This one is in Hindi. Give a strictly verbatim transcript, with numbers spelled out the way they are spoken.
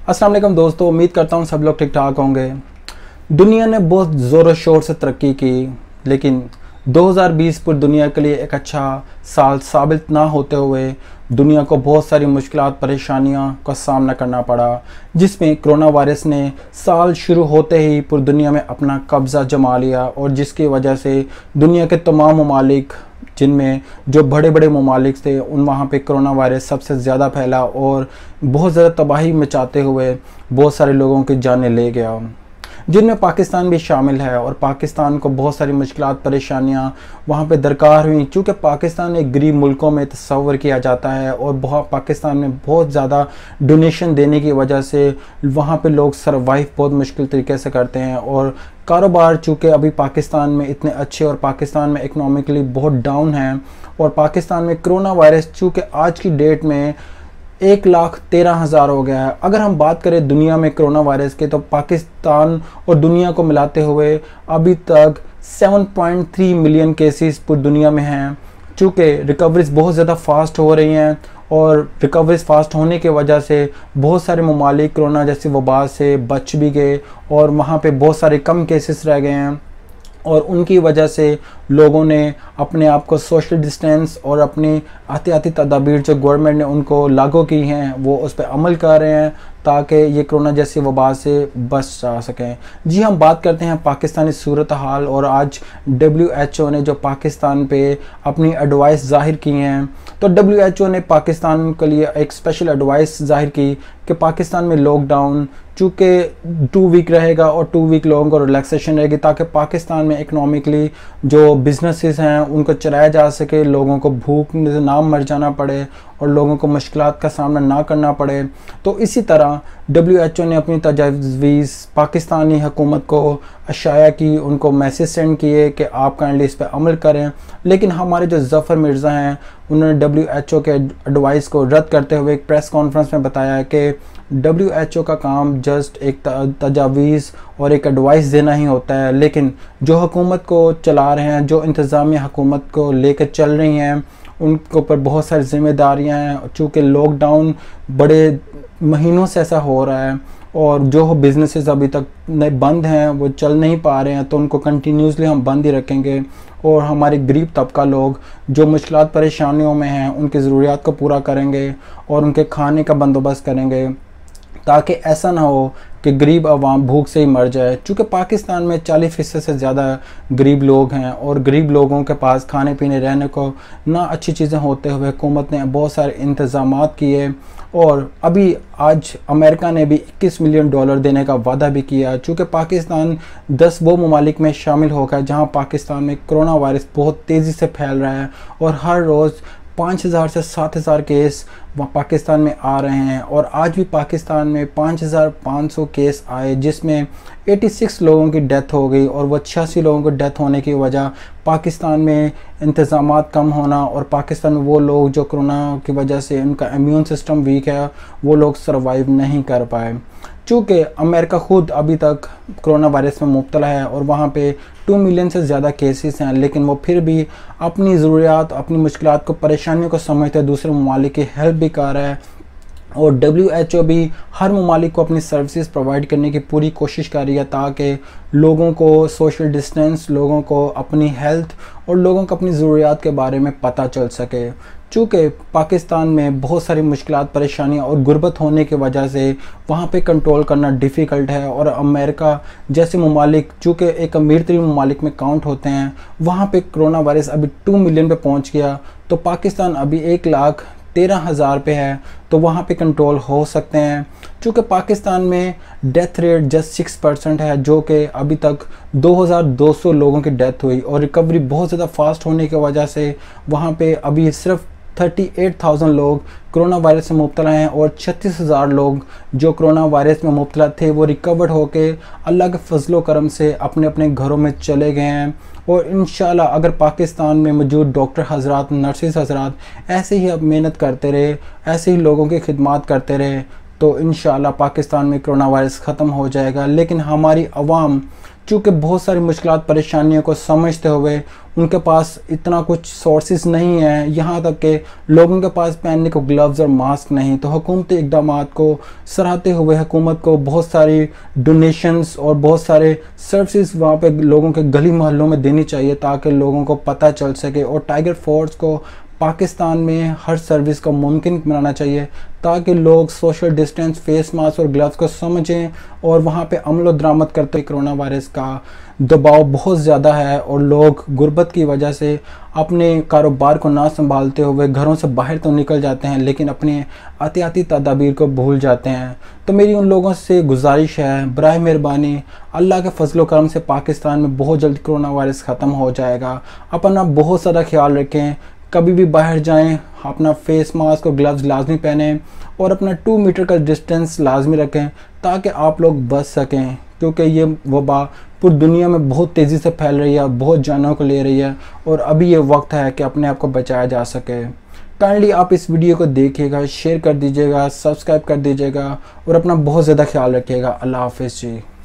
अस्सलाम वालेकुम दोस्तों, उम्मीद करता हूँ सब लोग ठीक ठाक होंगे। दुनिया ने बहुत ज़ोर शोर से तरक्की की, लेकिन दो हज़ार बीस पूरी दुनिया के लिए एक अच्छा साल साबित ना होते हुए दुनिया को बहुत सारी मुश्किलात परेशानियां का सामना करना पड़ा, जिसमें कोरोना वायरस ने साल शुरू होते ही पूरी दुनिया में अपना कब्ज़ा जमा लिया और जिसकी वजह से दुनिया के तमाम ममालिक, जिनमें जो बड़े बड़े ममालिक थे, उन वहाँ पे कोरोना वायरस सबसे ज़्यादा फैला और बहुत ज़्यादा तबाही मचाते हुए बहुत सारे लोगों की जानें ले गया, जिनमें पाकिस्तान भी शामिल है। और पाकिस्तान को बहुत सारी मुश्किलात परेशानियां वहाँ पे दरकार हुई, चूँकि पाकिस्तान एक गरीब मुल्कों में तस्वर किया जाता है और बहुत पाकिस्तान में बहुत ज़्यादा डोनेशन देने की वजह से वहाँ पे लोग सर्वाइव बहुत मुश्किल तरीके से करते हैं। और कारोबार चूँकि अभी पाकिस्तान में इतने अच्छे और पाकिस्तान में इकनॉमिकली बहुत डाउन है, और पाकिस्तान में कोरोना वायरस चूँकि आज की डेट में एक लाख तेरह हज़ार हो गया है। अगर हम बात करें दुनिया में कोरोना वायरस के, तो पाकिस्तान और दुनिया को मिलाते हुए अभी तक सात पॉइंट तीन मिलियन केसेस पूरी दुनिया में हैं। चूँकि रिकवरीज बहुत ज़्यादा फास्ट हो रही हैं और रिकवरीज फास्ट होने की वजह से बहुत सारे ममालिक कोरोना जैसी वबा से बच भी गए और वहाँ पे बहुत सारे कम केसेस रह गए हैं, और उनकी वजह से लोगों ने अपने आप को सोशल डिस्टेंस और अपनी एहतियाती तदाबीर जो गवर्नमेंट ने उनको लागू की हैं वो उस पर अमल कर रहे हैं ताकि ये कोरोना जैसी वबा से बच जा सकें। जी, हम बात करते हैं पाकिस्तानी सूरत हाल, और आज डब्ल्यू एच ओ ने जो पाकिस्तान पे अपनी एडवाइस जाहिर की हैं, तो डब्ल्यू एच ओ ने पाकिस्तान के लिए एक स्पेशल एडवाइस जाहिर की कि पाकिस्तान में लॉकडाउन चूँकि टू वीक रहेगा और टू वीक लोगों को रिलैक्सेशन रहेगी, ताकि पाकिस्तान में इकनॉमिकली जो बिजनेसेस हैं उनको चलाया जा सके, लोगों को भूख से ना मर जाना पड़े और लोगों को मुश्किलात का सामना ना करना पड़े। तो इसी तरह डब्ल्यू एच ओ ने अपनी तजवीज़ पाकिस्तानी हुकूमत को अशाया की, उनको मैसेज सेंड किए कि आप काइंडली इस पर अमल करें। लेकिन हमारे जो ज़फ़र मिर्ज़ा हैं उन्होंने डब्ल्यू एच ओ के एडवाइस को रद्द करते हुए एक प्रेस कॉन्फ्रेंस में बताया कि डब्ल्यू एच ओ का काम जस्ट एक तजावीज़ और एक एडवाइस देना ही होता है, लेकिन जो हुकूमत को चला रहे हैं, जो इंतज़ामिया हुकूमत को लेकर चल रही हैं, उनके ऊपर बहुत सारी जिम्मेदारियां हैं। चूँकि लॉकडाउन बड़े महीनों से ऐसा हो रहा है और जो बिज़नेसेस अभी तक बंद हैं वो चल नहीं पा रहे हैं, तो उनको कंटिन्यूसली हम बंद ही रखेंगे और हमारे गरीब तबका लोग जो मुश्किलात परेशानियों में हैं उनकी ज़रूरियात को पूरा करेंगे और उनके खाने का बंदोबस्त करेंगे, ताकि ऐसा ना हो कि गरीब आवाम भूख से ही मर जाए। चूँकि पाकिस्तान में चालीस फ़ीसद से ज़्यादा गरीब लोग हैं और गरीब लोगों के पास खाने पीने रहने को ना अच्छी चीज़ें होते हुए हुकूमत ने बहुत सारे इंतज़ामात किए, और अभी आज अमेरिका ने भी इक्कीस मिलियन डॉलर देने का वादा भी किया। चूँकि पाकिस्तान दस वो ममालिक में शामिल हो गया जहाँ पाकिस्तान में कोरोना वायरस बहुत तेज़ी से फैल रहा है और हर रोज़ पाँच हज़ार से सात हज़ार केस पाकिस्तान में आ रहे हैं। और आज भी पाकिस्तान में पाँच हज़ार पाँच सौ केस आए, जिसमें छियासी लोगों की डेथ हो गई, और वह छियासी लोगों की डेथ होने की वजह पाकिस्तान में इंतज़ामात कम होना और पाकिस्तान में वो लोग जो कोरोना की वजह से उनका इम्यून सिस्टम वीक है वो लोग सर्वाइव नहीं कर पाए। चूँकि अमेरिका ख़ुद अभी तक कोरोना वायरस में मुब्तला है और वहाँ पे टू मिलियन से ज़्यादा केसेस हैं, लेकिन वो फिर भी अपनी ज़रूरियात, अपनी मुश्किलात को, परेशानियों को समझते दूसरे ममालिक की हेल्प भी कर रहा है। और डब्ल्यू एच ओ भी हर ममालिक को अपनी सर्विसेज प्रोवाइड करने की पूरी कोशिश कर रही है ताकि लोगों को सोशल डिस्टेंस, लोगों को अपनी हेल्थ और लोगों को अपनी ज़रूरियात के बारे में पता चल सके। चूँकि पाकिस्तान में बहुत सारी मुश्किलात, परेशानियाँ और गुर्बत होने की वजह से वहाँ पे कंट्रोल करना डिफ़िकल्ट है, और अमेरिका जैसे ममालिक चूँकि एक अमीर तरीन ममालिक में काउंट होते हैं, वहाँ पे कोरोना वायरस अभी टू मिलियन पे पहुँच गया, तो पाकिस्तान अभी एक लाख तेरह हज़ार पे है, तो वहाँ पे कंट्रोल हो सकते हैं। चूँकि पाकिस्तान में death rate just six percent है, जो कि अभी तक दो हज़ार दो सौ लोगों की डेथ हुई, और रिकवरी बहुत ज़्यादा फास्ट होने की वजह से वहाँ पे अभी सिर्फ अड़तीस हज़ार लोग कोरोना वायरस से मुब्तला हैं, और छत्तीस हज़ार लोग जो कोरोना वायरस में मुब्तला थे वो रिकवर्ड होके अल्लाह के फजलो करम से अपने अपने घरों में चले गए हैं। और इंशाल्लाह अगर पाकिस्तान में मौजूद डॉक्टर हजरात, नर्सिस हजरात ऐसे ही अब मेहनत करते रहे, ऐसे ही लोगों की खिदमत करते रहे, तो इंशाल्लाह पाकिस्तान में कोरोना वायरस ख़त्म हो जाएगा। लेकिन हमारी आवाम चूँकि बहुत सारी मुश्किलात परेशानियों को समझते हुए उनके पास इतना कुछ सोर्सेज नहीं है, यहाँ तक कि लोगों के पास पहनने को ग्लव्स और मास्क नहीं, तो हुकूमती इक़दाम को सराहते हुए हुकूमत को बहुत सारी डोनेशंस और बहुत सारे सर्विसेज वहाँ पे लोगों के गली मोहल्लों में देनी चाहिए ताकि लोगों को पता चल सके। और टाइगर फोर्स को पाकिस्तान में हर सर्विस को मुमकिन बनाना चाहिए ताकि लोग सोशल डिस्टेंस, फेस मास्क और ग्लव्स को समझें और वहाँ पे अमल दरामद करते। कोरोना वायरस का दबाव बहुत ज़्यादा है और लोग गुर्बत की वजह से अपने कारोबार को ना संभालते हुए घरों से बाहर तो निकल जाते हैं लेकिन अपने एहतियाती तदाबीर को भूल जाते हैं। तो मेरी उन लोगों से गुजारिश है, बराए मेहरबानी अल्लाह के फजल करम से पाकिस्तान में बहुत जल्द कोरोना वायरस ख़त्म हो जाएगा। अपना बहुत ज़्यादा ख्याल रखें, कभी भी बाहर जाएं अपना फेस मास्क और ग्लव्स लाजमी पहनें और अपना टू मीटर का डिस्टेंस लाजमी रखें ताकि आप लोग बच सकें, क्योंकि ये वबा पूरी दुनिया में बहुत तेज़ी से फैल रही है, बहुत जानों को ले रही है और अभी ये वक्त है कि अपने आप को बचाया जा सके। काइंडली आप इस वीडियो को देखिएगा, शेयर कर दीजिएगा, सब्सक्राइब कर दीजिएगा और अपना बहुत ज़्यादा ख्याल रखिएगा। अल्लाह हाफिज़ जी।